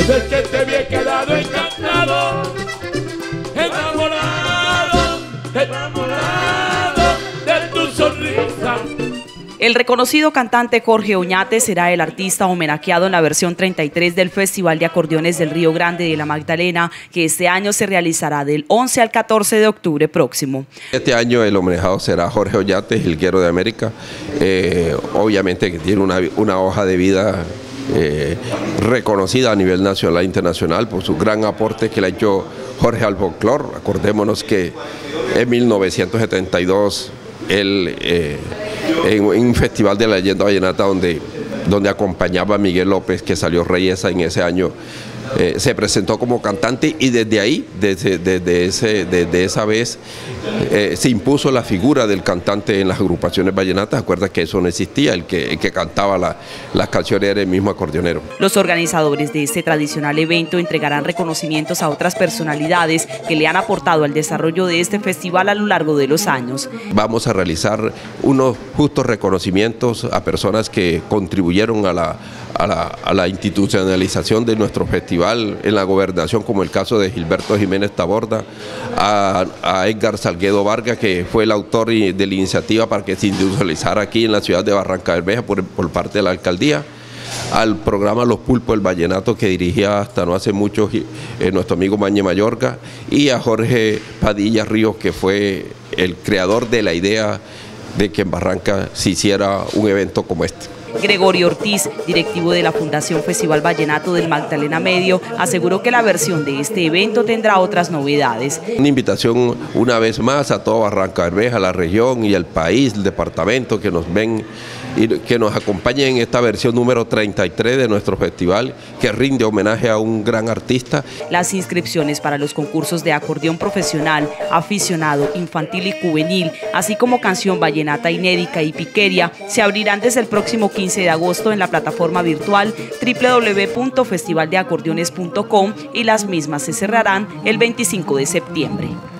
de que te había quedado encantado, enamorado de tu sonrisa. El reconocido cantante Jorge Oñate será el artista homenajeado en la versión 33 del Festival de Acordeones del Río Grande de la Magdalena, que este año se realizará del 11 al 14 de octubre próximo. Este año el homenajeado será Jorge Oñate, jilguero de América. Obviamente que tiene una hoja de vida reconocida a nivel nacional e internacional por su gran aporte que le ha hecho Jorge al folclore. Acordémonos que en 1972 él en un festival de la leyenda vallenata donde acompañaba a Miguel López, que salió Reyesa en ese año, se presentó como cantante y desde ahí, desde esa vez, se impuso la figura del cantante en las agrupaciones vallenatas. Acuerda que eso no existía, el que cantaba las canciones era el mismo acordeonero. Los organizadores de este tradicional evento entregarán reconocimientos a otras personalidades que le han aportado al desarrollo de este festival a lo largo de los años. Vamos a realizar unos justos reconocimientos a personas que contribuyeron a la institucionalización de nuestro festival en la gobernación, como el caso de Gilberto Jiménez Taborda, a Edgar Salguedo Vargas, que fue el autor de la iniciativa para que se institucionalizara aquí en la ciudad de Barrancabermeja por parte de la alcaldía, al programa Los Pulpos del Vallenato que dirigía hasta no hace mucho nuestro amigo Mañe Mayorga, y a Jorge Padilla Ríos, que fue el creador de la idea de que en Barranca se hiciera un evento como este. Gregorio Ortiz, directivo de la Fundación Festival Vallenato del Magdalena Medio, aseguró que la versión de este evento tendrá otras novedades. Una invitación una vez más a toda Barrancabermeja, la región y el país, el departamento, que nos ven y que nos acompañen en esta versión número 33 de nuestro festival, que rinde homenaje a un gran artista. Las inscripciones para los concursos de acordeón profesional, aficionado, infantil y juvenil, así como canción vallenata inédita y piqueria, se abrirán desde el próximo 15 de agosto en la plataforma virtual www.festivaldeacordeones.com y las mismas se cerrarán el 25 de septiembre.